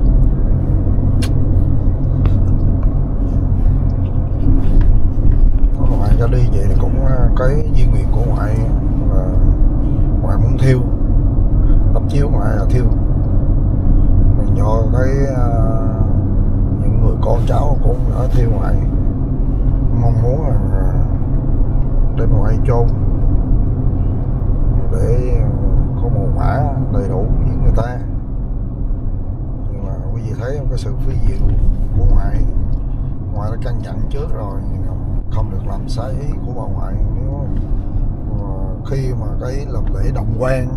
Ngoại cho đi vậy thì cũng cái di nguyện của ngoại là ngoại muốn thiêu, đắp chiếu ngoại là thiêu. Mình do cái uh, những người con cháu cũng đã thiêu ngoại, mong muốn là để ngoại chôn để có mồ mã đầy đủ với người ta. Nhưng mà thấy cái sự phi diệu của ngoại. Ngoại đã căn dặn trước rồi, không được làm sai ý của bà ngoại. Nếu khi mà cái làm lễ động quan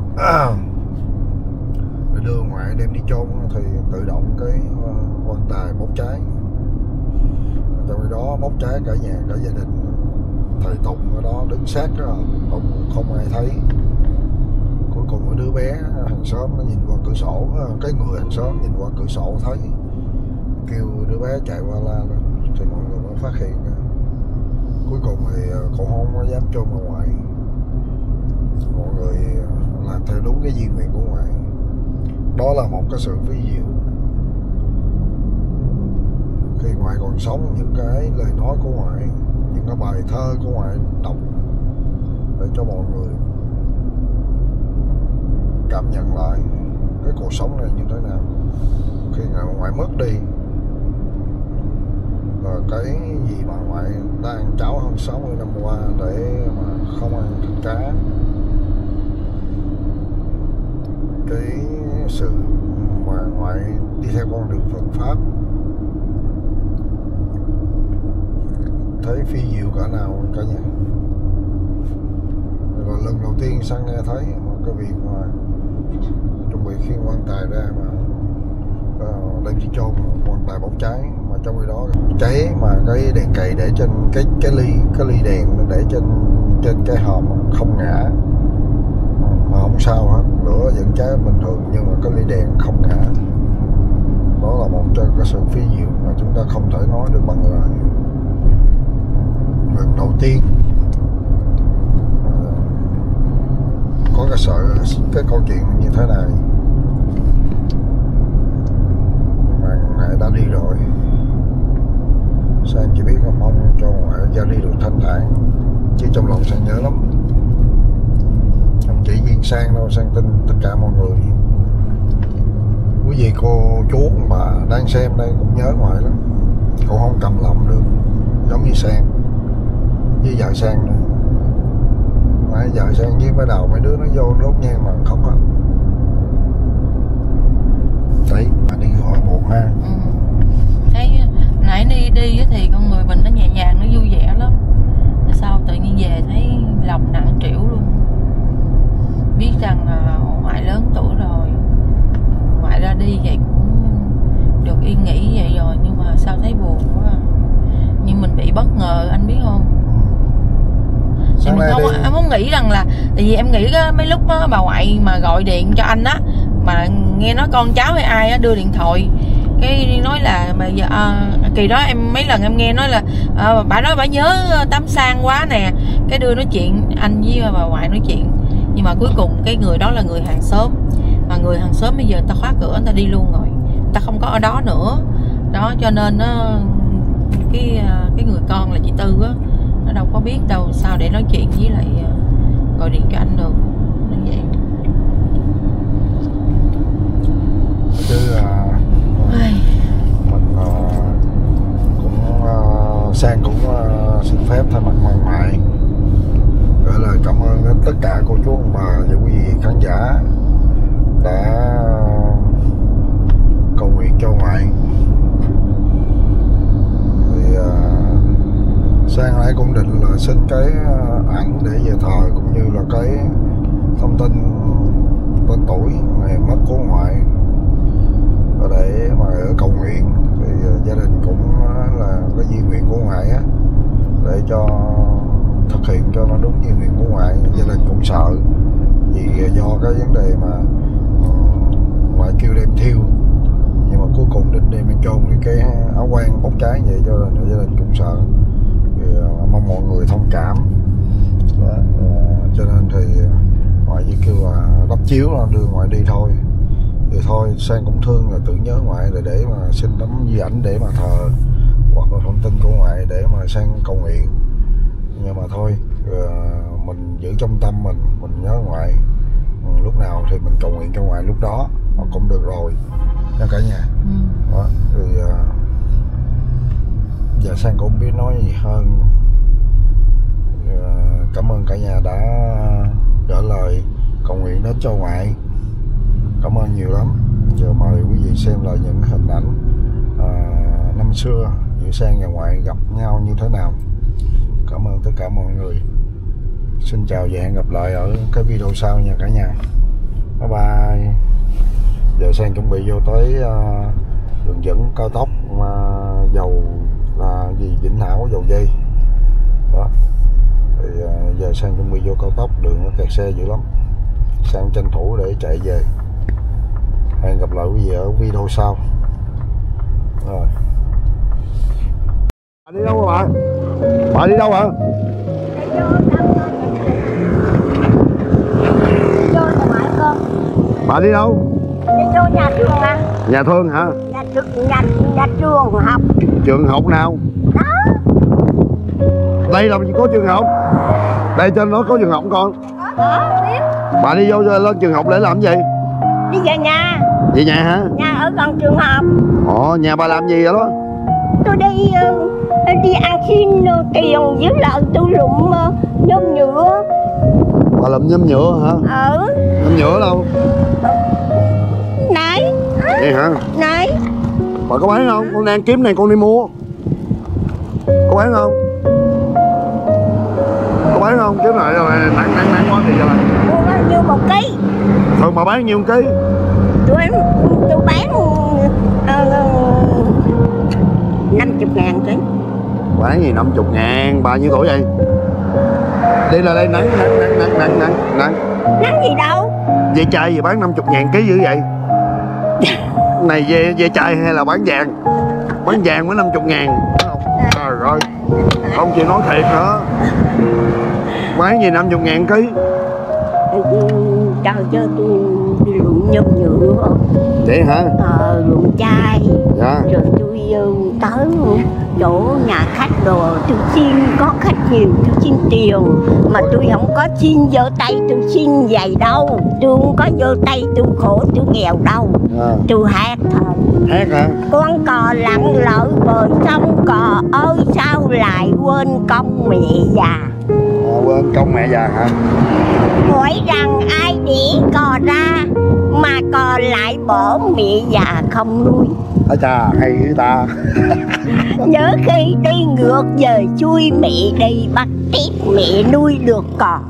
để đưa ngoại đem đi chôn thì tự động cái quan tài bốc cháy. Trong đó bốc cháy cả nhà cả gia đình. Thầy Tùng ở đó đứng sát đó, không, không ai thấy. Cuối cùng cái đứa bé hàng xóm nó nhìn qua cửa sổ, cái người hàng xóm nhìn qua cửa sổ thấy, kêu đứa bé chạy qua la lên thì mọi người mới phát hiện. Cuối cùng thì cậu không có dám chôn bà ngoại. Mọi người làm theo đúng cái di nguyện của ngoại. Đó là một cái sự ví dụ. Khi ngoại còn sống, những cái lời nói của ngoại, những cái bài thơ của ngoại đọc để cho mọi người cảm nhận lại cái cuộc sống này như thế nào. Khi ngoại mất đi, và cái gì mà ngoại đã ăn cháo hơn sáu mươi năm qua để mà không ăn thịt cá, cái sự mà ngoại đi theo con đường Phật pháp thấy phi diệu cả nào cả nhà. Rồi lần đầu tiên sang nghe thấy một cái việc mà chuẩn bị khiêng quan tài ra mà uh, đem đi chôn, quan tài bốc cháy, mà trong khi đó cháy mà cái đèn cầy để trên cái cái ly cái ly đèn để trên trên cái hòm không ngã, mà không sao hết, lửa vẫn cháy bình thường nhưng mà cái ly đèn không ngã. Đó là một trong cái sự phi diệu mà chúng ta không thể nói được bằng lời. Lần đầu tiên có cái sợ cái câu chuyện như thế này, mà ngoại đã đi rồi. Sang chỉ biết là mong cho ngoại ra đi được thanh thản, chứ trong lòng Sang nhớ lắm. Không chỉ riêng Sang đâu, Sang tin tất cả mọi người, quý vị cô chú bà đang xem đây cũng nhớ ngoại lắm. Cô không cầm lòng được, giống như Sang với vợ Sang nữa. Nãy vợ Sang với mấy đầu mấy đứa nó vô đốt nhang mà khóc hết. Đấy, mà đi gọi buồn ha. Ừ. Thấy nãy đi đi thì con người mình nó nhẹ nhàng, nó vui vẻ lắm. Rồi sau tự nhiên về thấy lòng nặng trĩu luôn. Biết rằng là ngoại lớn tuổi rồi, ngoại ra đi vậy cũng được yên nghỉ vậy rồi, nhưng mà sao thấy buồn quá. Nhưng mình bị bất ngờ, anh biết không? Thì mình không, em không nghĩ rằng là, tại vì em nghĩ đó, mấy lúc đó, bà ngoại mà gọi điện cho anh á, mà nghe nói con cháu hay ai á đưa điện thoại, cái nói là mà giờ à, kỳ đó em mấy lần em nghe nói là à, bà nói bà nhớ Tám Sang quá nè, cái đưa nói chuyện anh với bà ngoại nói chuyện. Nhưng mà cuối cùng cái người đó là người hàng xóm, mà người hàng xóm bây giờ người ta khóa cửa, người ta đi luôn rồi, người ta không có ở đó nữa đó, cho nên nó cái cái người con là chị Tư á, nó đâu có biết đâu sao để nói chuyện với lại gọi điện cho anh được, nên vậy. Chứ uh, mình uh, cũng uh, Sang cũng uh, xin phép thay mặt ngoại ngoại gửi lời cảm ơn đến tất cả cô chú ông bà và quý vị khán giả đã cầu nguyện cho ngoại. Thì uh, Sang nãy cũng định là xin cái ảnh để về thờ, cũng như là cái thông tin tên tuổi ngày mất của ngoại để mà ở cầu nguyện. Thì gia đình cũng là cái di nguyện của ngoại á, để cho thực hiện cho nó đúng di nguyện của ngoại. Gia đình cũng sợ vì do cái vấn đề mà ngoại kêu đem thiêu, nhưng mà cuối cùng định đem bên chôn cái áo quan bốc cháy vậy, cho nên gia đình cũng sợ. Thì mong mọi người thông cảm đó. Cho nên thì ngoại chỉ kêu là đắp chiếu là đưa ngoại đi thôi. Thì thôi Sang cũng thương là tưởng nhớ ngoại để để mà xin tấm di ảnh để mà thờ, hoặc là thông tin của ngoại để mà Sang cầu nguyện. Nhưng mà thôi mình giữ trong tâm mình, mình nhớ ngoại, lúc nào thì mình cầu nguyện cho ngoại lúc đó mà cũng được rồi nha cả nhà. Ừ. Đó, thì giờ Sang cũng không biết nói gì hơn. Cảm ơn cả nhà đã gửi lời cầu nguyện đến cho ngoại, cảm ơn nhiều lắm. Giờ mời quý vị xem lại những hình ảnh à, năm xưa Diệu Sang nhà ngoại gặp nhau như thế nào. Cảm ơn tất cả mọi người. Xin chào và hẹn gặp lại ở cái video sau nha cả nhà. Bye bye. Giờ Sang chuẩn bị vô tới uh, đường dẫn cao tốc uh, dầu là gì Vĩnh Hảo dầu dây đó. Thì uh, giờ Sang chuẩn bị vô cao tốc, đường nó kẹt xe dữ lắm. Sang tranh thủ để chạy về. Hẹn gặp lại quý vị ở video sau. Rồi. Bà đi đâu rồi bà? Bà đi đâu hả? Bà đi đâu? Đi vô nhà trường à? Nhà thương hả? Nhà, nhà, nhà trường học. Trường học nào? Đó. Đây làm gì có trường học? Đây trên đó có trường học không con? Đó, biết. Bà đi vô lên trường học để làm gì? Đi về nhà. Về nhà hả? Nhà ở gần trường học. Ồ, nhà bà làm gì vậy đó? Tôi đi uh, đi ăn xin uh, tiền với lại tôi lụm uh, nhôm nhựa. Bà lụm nhôm nhựa hả? Ừ. Nhôm nhựa đâu? Này. Vậy hả? Này. Bà có bán không? Con đang kiếm này con đi mua. Có bán không? Có bán không? Kiếm lại rồi nặng nặng nặng quá thì giờ này. Mua bao nhiêu một ký? Thường bà bán nhiêu một ký? Tôi tôi bán năm chục ngàn ký. Bán gì năm chục ngàn? Bà nhiêu tuổi vậy? Đi là đây nắng nắng nắng nắng nắng nắng nắng. Nắng gì đâu? Dây chai gì bán năm chục ngàn ký dữ vậy? Này dây, dây chai hay là bán vàng? Bán vàng mới năm chục ngàn. Trời ơi, không chịu nói thiệt nữa. Bán gì năm chục ngàn ký? Trời cho tôi đi lụm nhôm nhựa. Vậy hả? Ờ, lụm chai. Dạ. Rồi tôi uh, tới chỗ nhà khách đồ, tôi xin, có khách nhiều tôi xin tiền. Mà tôi không có xin vô tay, tôi xin giày đâu. Tôi không có vô tay, tôi khổ, tôi nghèo đâu. À. Tôi hát thôi. Hát hả? Con cò lặn lội bờ sông, cò ơi sao lại quên công mẹ già. À, quên công mẹ già hả? Hỏi rằng ai đĩ cò ra mà cò lại bỏ mẹ già không nuôi. Ôi chà, hay dữ ta. Nhớ khi đi ngược về chui mẹ đi bắt tiếp mẹ nuôi được cò.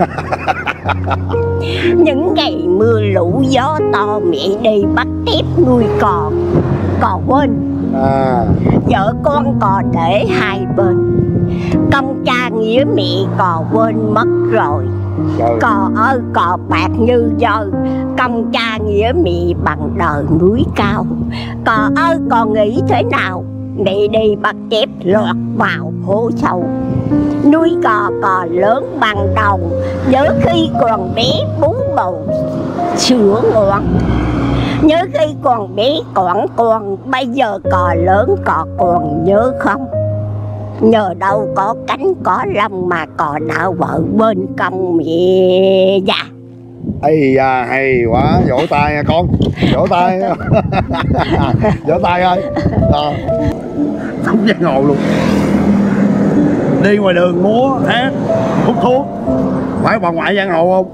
Những ngày mưa lũ gió to mẹ đi bắt tiếp nuôi cò. Cò quên À. vợ con cò để hai bên. Công cha nghĩa mẹ cò quên mất rồi. Trời. Cò ơi cò bạc như dơi, công cha nghĩa mẹ bằng đời núi cao. Cò ơi cò nghĩ thế nào, mẹ đi bắt chép lọt vào hố sâu. Nuôi cò cò lớn bằng đầu, nhớ khi còn bé bú bầu sữa ngon. Nhớ khi còn bé còn còn, bây giờ cò lớn cò còn nhớ không? Nhờ đâu có cánh có lông mà cò đạo vợ bên công mẹ già. Ây da, hay quá, vỗ tay nha con. Vỗ tay. Vỗ tay ơi. À. Không giang hồ luôn. Đi ngoài đường múa, hát, hút thuốc, phải bà ngoại giang hồ không?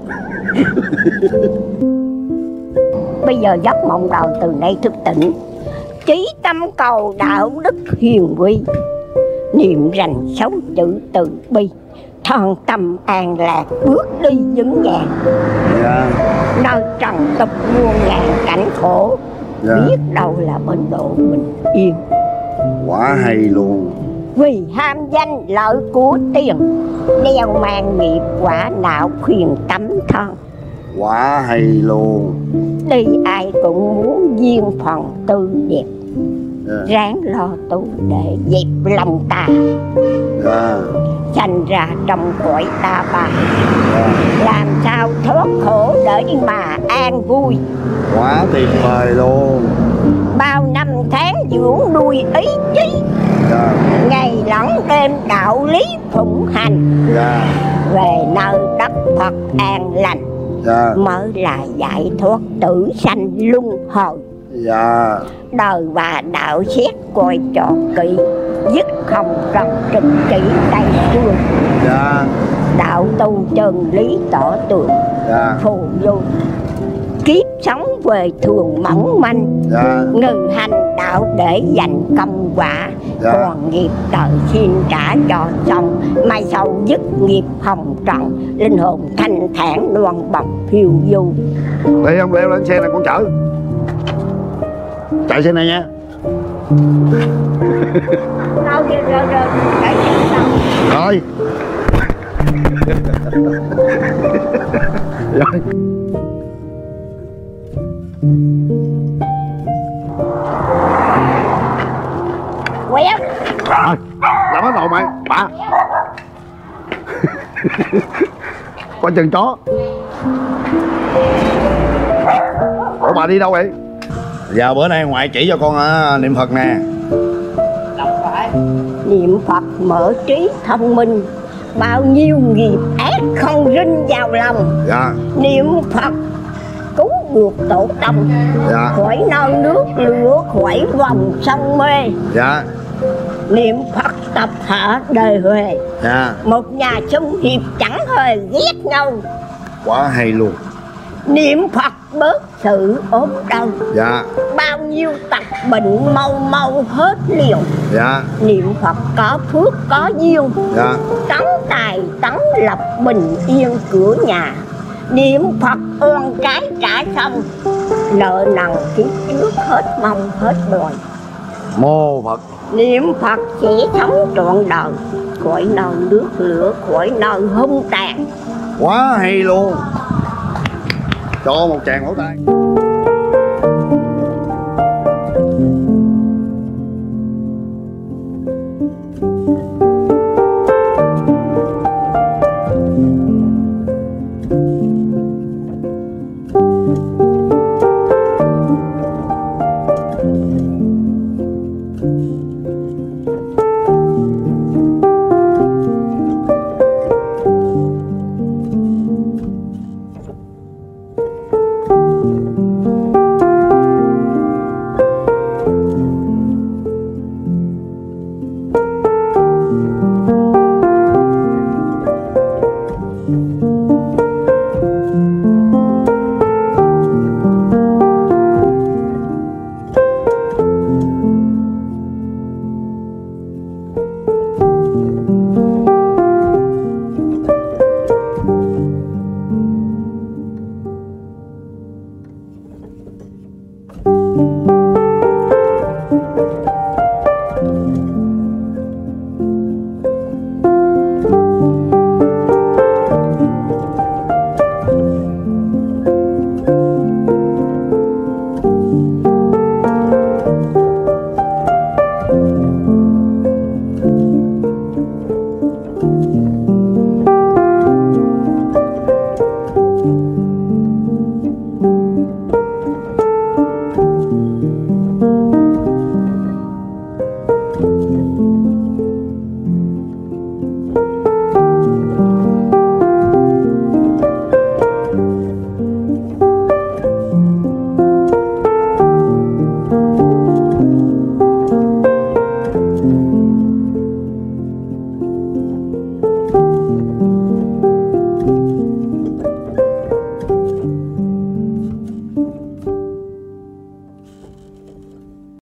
Bây giờ giấc mộng đầu từ nay thức tỉnh, chí tâm cầu đạo đức hiền quy, niệm rành sáu chữ từ bi, thon tâm an lạc bước đi vững vàng. Dạ. Nơi trần tục muôn ngàn cảnh khổ, Dạ. biết đâu là bên độ bình yên. Quá hay luôn. Vì ham danh lợi của tiền, đeo mang nghiệp quả não khuyên tấm thân. Quá hay luôn. Đi ai cũng muốn duyên phần tư đẹp, Yeah. ráng lo tu để dẹp lòng ta. Yeah. Sanh ra trong cõi ta bà, Yeah. làm sao thoát khổ để mà an vui. Quá tuyệt vời luôn. Bao năm tháng dưỡng nuôi ý chí, Yeah. ngày lẫn đêm đạo lý phụng hành. Yeah. Về nơi đất Phật an lành, Yeah. mới là giải thoát tử sanh luân hồi. Yeah. Đời và đạo xét coi cho kỹ, dứt không trong trực chỉ tay xuôi. Yeah. Đạo tu chân lý tỏ tường, Yeah. phù du kiếp sống quê thường mỏng manh. Dạ. Ngừng hành đạo để dành công quả. Dạ. Còn nghiệp đời xin trả cho xong. Mai sau dứt nghiệp hồng trần. Linh hồn thanh thản loan bọc phiêu du. Đi ông leo lên xe này con chở. Chạy xe này nha. Đâu rồi rồi rồi. Rồi. Rồi. Quét. Rồi. Làm hết rồi mày. Bà. Coi chừng chó. Ủa bà đi đâu vậy? Giờ bữa nay ngoại chỉ cho con uh, niệm Phật nè. Niệm Phật mở trí thông minh. Bao nhiêu nghiệp ác không rinh vào lòng. Dạ. Niệm Phật cứu được tổ tông. Dạ. Khỏi non nước lửa, khỏi vòng sông mê. Dạ. Niệm Phật tập thở đời huề. Dạ. Một nhà xung hiệp chẳng hề ghét nhau. Quá hay luôn. Niệm Phật bớt sự ốm đau. Dạ. Bao nhiêu tật bệnh mau mau hết liều. Dạ. Niệm Phật có phước có duyên. Dạ. Tấn tài tấn lập bình yên cửa nhà. Niệm Phật oan trái trả xong. Nợ nần kiếp trước hết mong hết đòi. Mô Phật. Niệm Phật sẽ sống trọn đời. Khỏi nơi nước lửa, khỏi nơi hung tàn. Quá hay luôn. Cho một tràng vỗ tay.